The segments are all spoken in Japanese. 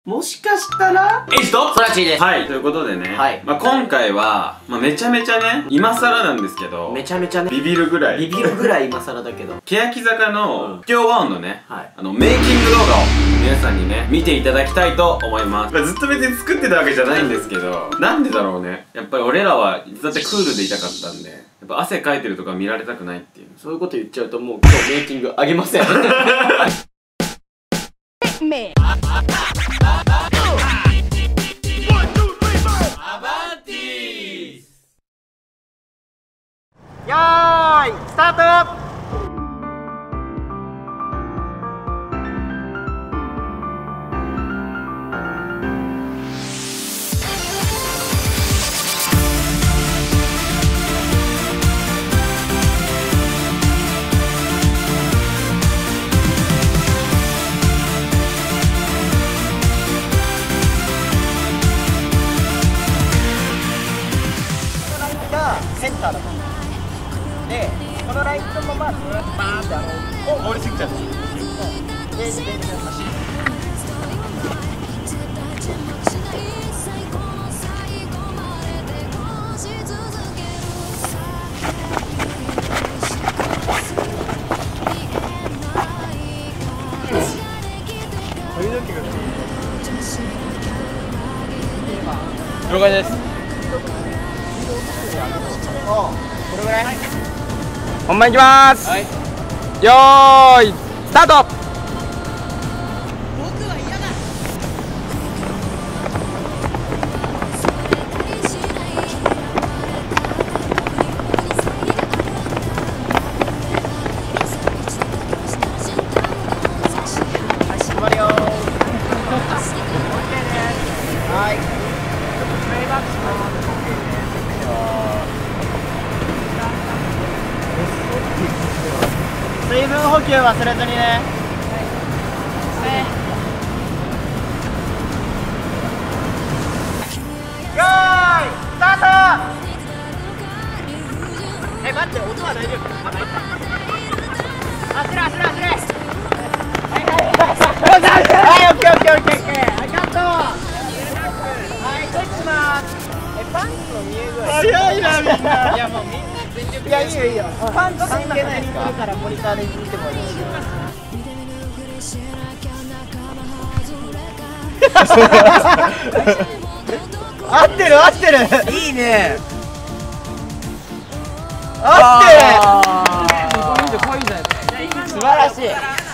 もしかしたらエイジとそらちーです。 はい、ということでね、 はい今回は、めちゃめちゃね、今更なんですけど、 めちゃめちゃね、 ビビるぐらい、 ビビるぐらい今更だけど。 欅坂の不協和音のね、 はい。 メイキング動画を皆さんにね、見ていただきたいと思います。ずっと別に作ってたわけじゃないんですけど、なんでだろうね。やっぱり俺らはいつだってクールでいたかったんで、やっぱ汗かいてるとか見られたくないっていう。 そういうこと言っちゃうともう今日メイキングあげません。よーい、スタート。センターだと思う。で、このラインのままバーンって通り過ぎちゃったんですよ。で、走る。 了解です。 これぐらい。 本番いきまーす。はい、よーいスタート。僕は嫌だ。 始まるよー。はい。プレイバックします。水分補給忘れずにね。よーいスタート。待って、音は大丈夫。走れ。はい、オッケー。ありがとう。はい、チェックします。パンツの見え具合早いな、みんな。いや、もういや、いいよ。パンツ関係ないからモニターで見てもいいし。合ってる。いいね。合ってる。素晴らしい。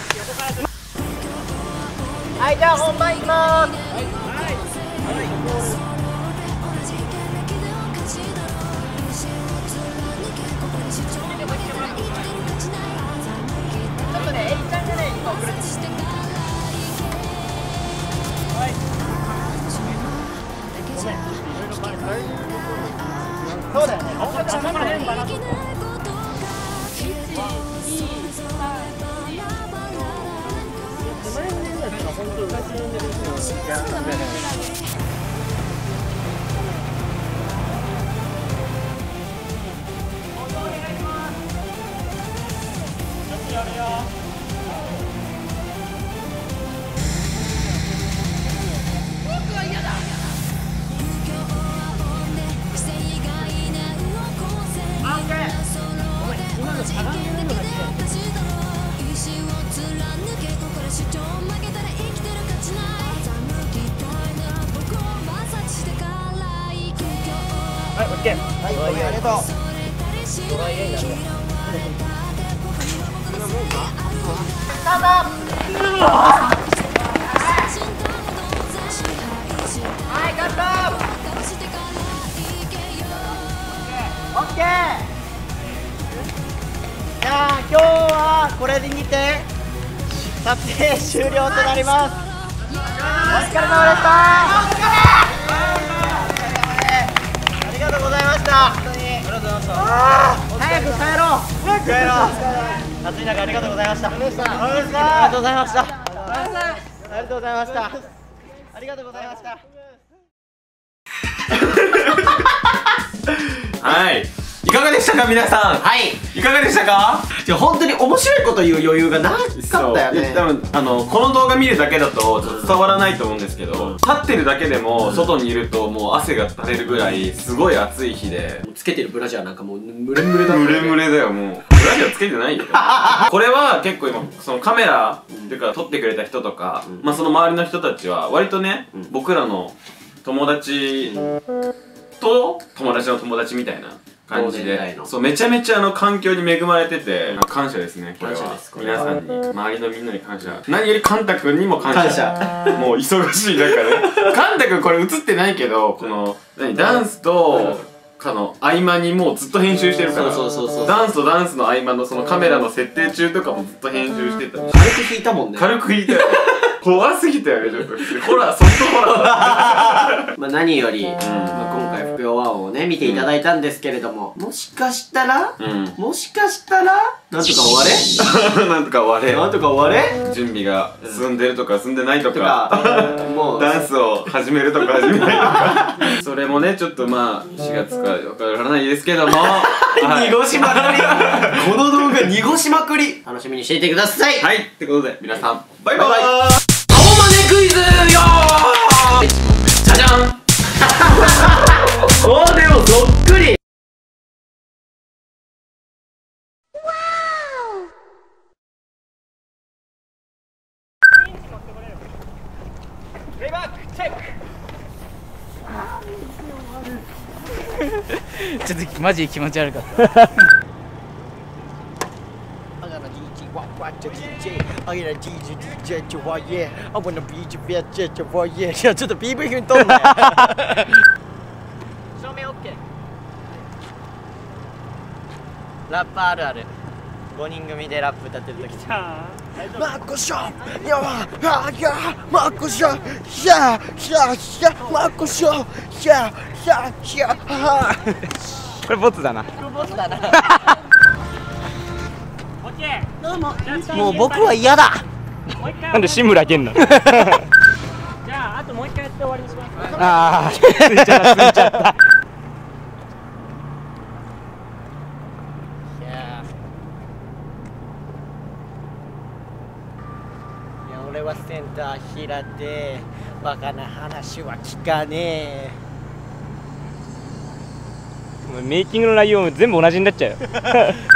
はい、じゃあ本番いきます。ちょっとね、エイちゃんがね、今遅れてる。はい。ごめん。そうだよね。音楽の中でバランス。はい、オッケー。はい、ありがとう。ドライエイだね。スタート。はい、カット。オッケー。じゃあ、今日はこれにて撮影終了となります。お疲れ様でした。ありがとうございました。本当に。ありがとうございました。早く帰ろう。暑い中ありがとうございました。ありがとうございました。ありがとうございました。ありがとうございました。 はい、 いかがでしたか皆さん。 はい。 いかがでしたか。 本当に面白いこと言う余裕がなかったよね。 多分この動画見るだけだとちょっと伝わらないと思うんですけど、立ってるだけでも外にいるともう汗が垂れるぐらいすごい暑い日で、 つけてるブラジャーなんかもうムレムレだ。 ムレムレだよ。もうブラジャーつけてないよこれは結構今そのカメラっていうか撮ってくれた人とか、まあその周りの人たちは割とね、僕らの友達と友達の友達みたいな感じで、そうめちゃめちゃ環境に恵まれてて感謝ですね。これは皆さんに、周りのみんなに感謝。何よりカンタ君にも感謝。もう忙しい中ね。カンタ君これ映ってないけど、このダンスと合間にもうずっと編集してるから、ダンスとダンスの合間のそのカメラの設定中とかもずっと編集してた。 軽く弾いたもんね。 軽く弾いたよ。怖すぎたよね、ちょっと。ホラー、ソフトホラー。 まあ何より、今回不協和音をね見ていただいたんですけれども、もしかしたらなんとか終われなんとか終われ。 なんとか終われ。 準備が進んでるとか進んでないとか、 もうダンスを始めるとか始めないとか、それもねちょっとまあ4月かわからないですけども、 濁しまくり。この動画濁しまくり。楽しみにしていてください。 はい、ってことで皆さんバイバイ。 クイズよー。じゃじゃん。おー、でもそっくり。レイバックチェック。 ちょっとマジ気持ち悪かったちょっと PV 風に撮んなよ。照明 OK。ラップあるある。5人組でラップ歌ってる時。マッコショーやばーやマッコショーシャーシャーシャーマッコショーシャーシャーシャー。 これボツだな。 もう僕は嫌だ。 なんで志村けんなの。 じゃああともう一回やって終わりにします。 ああ、ついちゃったついちゃった。 いや俺はセンター平でバカな話は聞かねえ。 メイキングの内容全部同じになっちゃうよ。